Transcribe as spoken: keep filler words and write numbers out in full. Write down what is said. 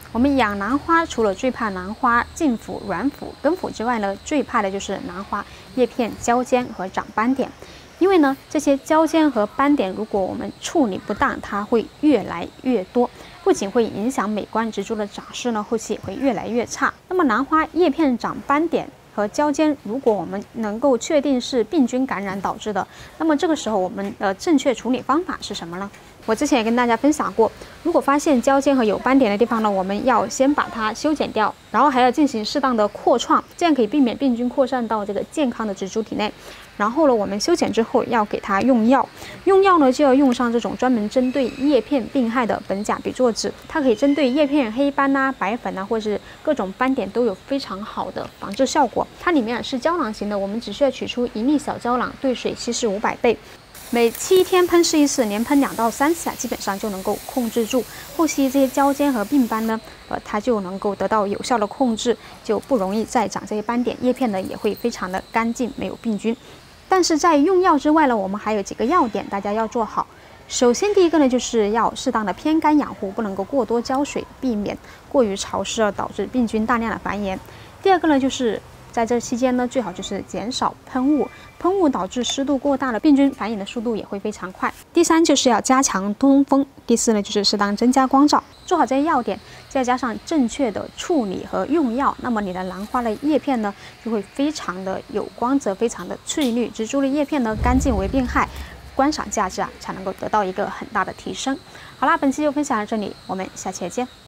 我们养兰花除了最怕兰花茎腐、软腐、根腐之外呢，最怕的就是兰花叶片焦尖和长斑点。因为呢，这些焦尖和斑点，如果我们处理不当，它会越来越多，不仅会影响美观，植株的长势呢，后期也会越来越差。那么兰花叶片长斑点和焦尖，如果我们能够确定是病菌感染导致的，那么这个时候我们的正确处理方法是什么呢？我之前也跟大家分享过，如果发现焦尖和有斑点的地方呢，我们要先把它修剪掉，然后还要进行适当的扩创，这样可以避免病菌扩散到这个健康的植株体内。然后呢，我们修剪之后要给它用药，用药呢就要用上这种专门针对叶片病害的苯甲比唑酯，它可以针对叶片黑斑呐、白粉呐，或是各种斑点都有非常好的防治效果。它里面是胶囊型的，我们只需要取出一粒小胶囊，兑水稀释五百倍。每七天喷施一次，连喷两到三次啊，基本上就能够控制住后期这些焦尖和病斑呢，呃，它就能够得到有效的控制，就不容易再长这些斑点，叶片呢也会非常的干净，没有病菌。但是在用药之外呢，我们还有几个要点，大家要做好。首先，第一个呢，就是要适当的偏干养护，不能够过多浇水，避免过于潮湿而导致病菌大量的繁衍。第二个呢，就是在这期间呢，最好就是减少喷雾，喷雾导致湿度过大了，病菌繁衍的速度也会非常快。第三就是要加强通风，第四呢就是适当增加光照。做好这些要点，再加上正确的处理和用药，那么你的兰花的叶片呢就会非常的有光泽，非常的翠绿，植株的叶片呢干净为病害，观赏价值啊才能够得到一个很大的提升。好啦，本期就分享到这里，我们下期再见。